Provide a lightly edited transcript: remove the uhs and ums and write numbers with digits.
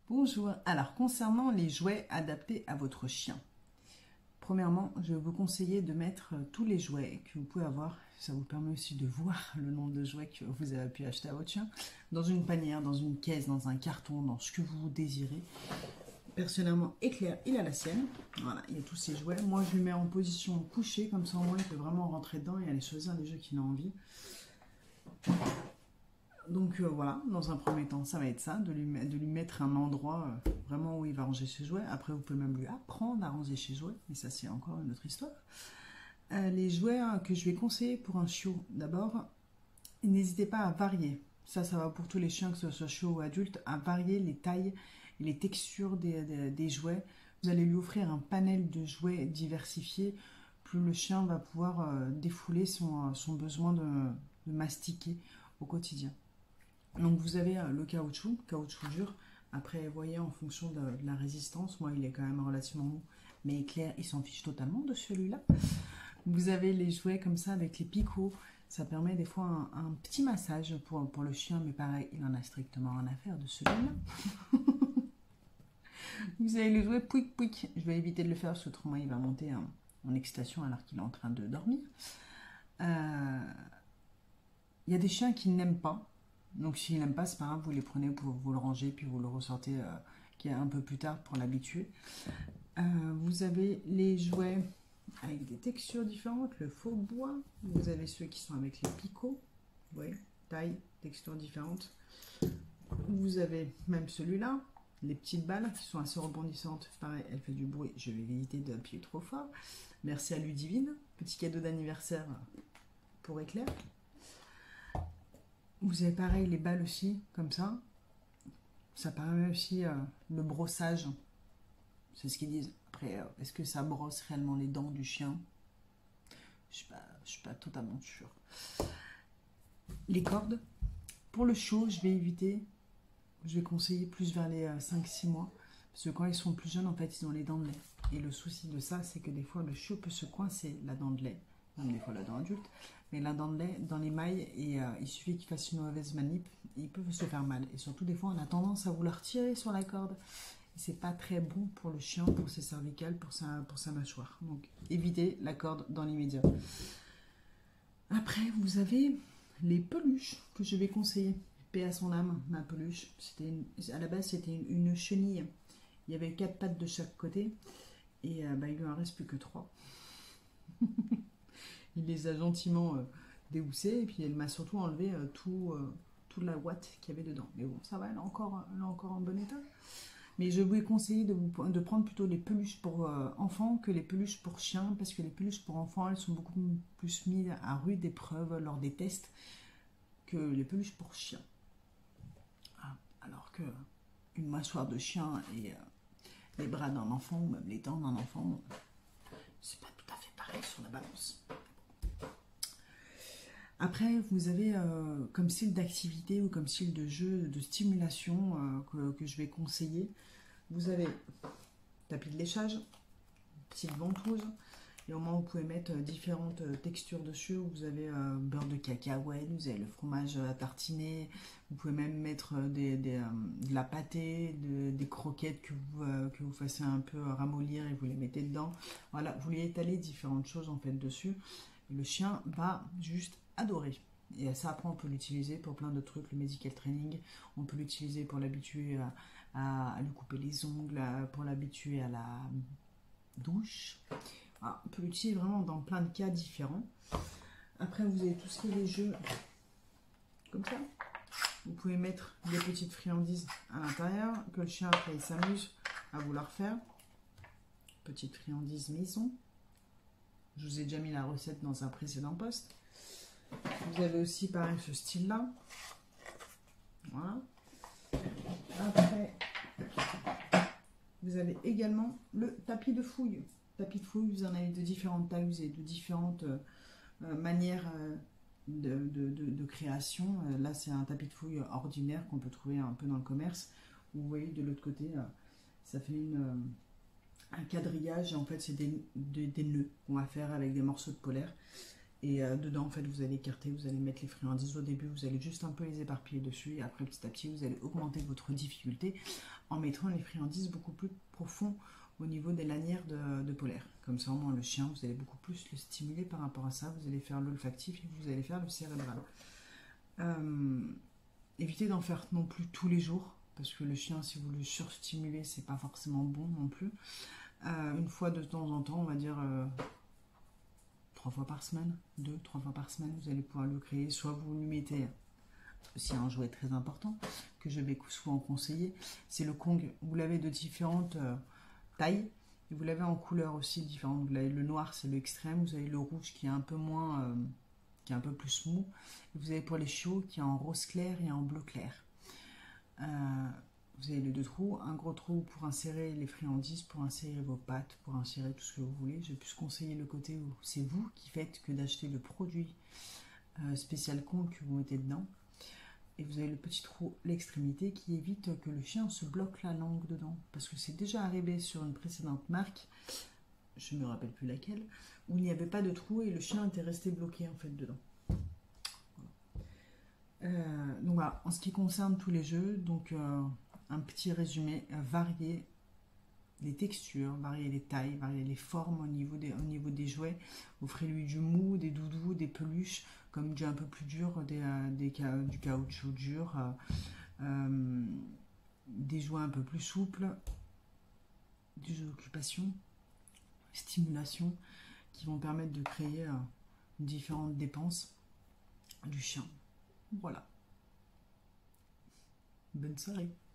Bonjour, alors concernant les jouets adaptés à votre chien, premièrement, je vais vous conseiller de mettre tous les jouets que vous pouvez avoir, ça vous permet aussi de voir le nombre de jouets que vous avez pu acheter à votre chien, dans une panière, dans une caisse, dans un carton, dans ce que vous désirez. Personnellement, Éclair, il a la sienne, voilà, il y a tous ces jouets. Moi, je le mets en position couchée, comme ça au moins il peut vraiment rentrer dedans et aller choisir les jeux qu'il a envie. Donc voilà, dans un premier temps, ça va être ça, de lui mettre un endroit vraiment où il va ranger ses jouets. Après, vous pouvez même lui apprendre à ranger ses jouets, mais ça, c'est encore une autre histoire. Les jouets que je vais conseiller pour un chiot, d'abord, n'hésitez pas à varier. Ça va pour tous les chiens, que ce soit chiot ou adulte, à varier les tailles et les textures des jouets. Vous allez lui offrir un panel de jouets diversifiés, plus le chien va pouvoir défouler son besoin de mastiquer au quotidien. Donc vous avez le caoutchouc dur. Après, vous voyez, en fonction de la résistance, moi il est quand même relativement mou, mais Claire il s'en fiche totalement de celui-là. Vous avez les jouets comme ça avec les picots, ça permet des fois un petit massage pour le chien, mais pareil, il en a strictement rien à faire de celui-là. Vous avez les jouets pouic pouic, je vais éviter de le faire parce que autrement il va monter en excitation alors qu'il est en train de dormir. Il y a des chiens qui n'aiment pas. Donc s'il n'aime pas, c'est pas grave, vous les prenez, vous le rangez, puis vous le ressortez un peu plus tard pour l'habituer. Vous avez les jouets avec des textures différentes, le faux bois. Vous avez ceux qui sont avec les picots, ouais, taille, textures différentes. Vous avez même celui-là, les petites balles qui sont assez rebondissantes. Pareil, elle fait du bruit, je vais éviter d'appuyer trop fort. Merci à Ludivine, petit cadeau d'anniversaire pour Éclair. Vous avez pareil les balles aussi, comme ça. Ça permet aussi le brossage. C'est ce qu'ils disent. Après, est-ce que ça brosse réellement les dents du chien? Je suis pas totalement sûre. Les cordes. Pour le chiot, je vais éviter. Je vais conseiller plus vers les 5-6 mois. Parce que quand ils sont plus jeunes, en fait, ils ont les dents de lait. Et le souci de ça, c'est que des fois, le chiot peut se coincer la dent de lait. Même des fois la dent adulte. Mais la dent de lait dans les mailles, et il suffit qu'il fasse une mauvaise manip, il peut se faire mal. Et surtout, des fois, on a tendance à vouloir tirer sur la corde. Et c'est pas très bon pour le chien, pour ses cervicales, pour sa mâchoire. Donc, évitez la corde dans l'immédiat. Après, vous avez les peluches que je vais conseiller. Paix à son âme, ma peluche. À la base, c'était une chenille. Il y avait 4 pattes de chaque côté. Et il lui en reste plus que 3. Il les a gentiment déhoussés et puis elle m'a surtout enlevé toute la ouate qu'il y avait dedans. Mais bon, ça va, elle est encore en bon état. Mais je vous ai conseillé de prendre plutôt les peluches pour enfants que les peluches pour chiens, parce que les peluches pour enfants, elles sont beaucoup plus mises à rude épreuve lors des tests que les peluches pour chiens. Alors que une mâchoire de chien et les bras d'un enfant, ou même les dents d'un enfant, c'est pas tout à fait pareil sur la balance. Après, vous avez comme style d'activité ou comme style de jeu, de stimulation que je vais conseiller. Vous avez tapis de léchage, petite ventouse. Et au moins, vous pouvez mettre différentes textures dessus. Vous avez beurre de cacahuète, vous avez le fromage à tartiner. Vous pouvez même mettre de la pâtée, des croquettes que vous fassiez un peu ramollir et vous les mettez dedans. Voilà, vous lui étalez différentes choses en fait dessus. Et le chien va juste adorer. Et ça, après, on peut l'utiliser pour plein de trucs. Le medical training, on peut l'utiliser pour l'habituer à lui couper les ongles, pour l'habituer à la douche. Alors, on peut l'utiliser vraiment dans plein de cas différents. Après, vous avez tout ce qui est les jeux comme ça. Vous pouvez mettre des petites friandises à l'intérieur, que le chien, après, il s'amuse à vouloir faire. Petites friandises maison. Je vous ai déjà mis la recette dans un précédent post. Vous avez aussi pareil ce style-là. Voilà. Après, vous avez également le tapis de fouille. Tapis de fouille, vous en avez de différentes tailles, vous avez de différentes manières de création. Là, c'est un tapis de fouille ordinaire qu'on peut trouver un peu dans le commerce. Vous voyez, de l'autre côté, ça fait un quadrillage. Et en fait, c'est des nœuds qu'on va faire avec des morceaux de polaire. Et dedans, en fait, vous allez écarter, vous allez mettre les friandises au début, vous allez juste un peu les éparpiller dessus, et après, petit à petit, vous allez augmenter votre difficulté en mettant les friandises beaucoup plus profond au niveau des lanières de polaire. Comme ça, au moins, le chien, vous allez beaucoup plus le stimuler par rapport à ça, vous allez faire l'olfactif et vous allez faire le cérébral. Évitez d'en faire non plus tous les jours, parce que le chien, si vous le surstimulez, c'est pas forcément bon non plus. Une fois de temps en temps, on va dire 3 fois par semaine, 2-3 fois par semaine, vous allez pouvoir le créer. Soit vous lui mettez aussi un jouet très important que je vais souvent conseiller, c'est le Kong. Vous l'avez de différentes tailles et vous l'avez en couleurs aussi différentes. Vous avez le noir, c'est l'extrême, vous avez le rouge qui est un peu moins, qui est un peu plus mou. Et vous avez pour les chiots qui est en rose clair et en bleu clair. Vous avez les deux trous, un gros trou pour insérer les friandises, pour insérer vos pâtes, pour insérer tout ce que vous voulez. Je vais plus conseiller le côté où c'est vous qui faites que d'acheter le produit spécial Kong que vous mettez dedans. Et vous avez le petit trou, l'extrémité, qui évite que le chien se bloque la langue dedans. Parce que c'est déjà arrivé sur une précédente marque, je ne me rappelle plus laquelle, où il n'y avait pas de trou et le chien était resté bloqué en fait dedans. Donc voilà, en ce qui concerne tous les jeux, donc un petit résumé, varier les textures, varier les tailles, varier les formes au niveau des jouets. Offrez-lui du mou, des doudous, des peluches, comme du un peu plus dur, du caoutchouc dur, des jouets un peu plus souples, des jeux d'occupation, stimulation, qui vont permettre de créer différentes dépenses du chien. Voilà. Bonne soirée.